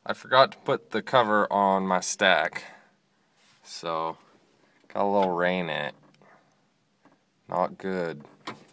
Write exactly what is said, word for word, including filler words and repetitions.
I forgot to put the cover on my stack, so got a little rain in it. Not good.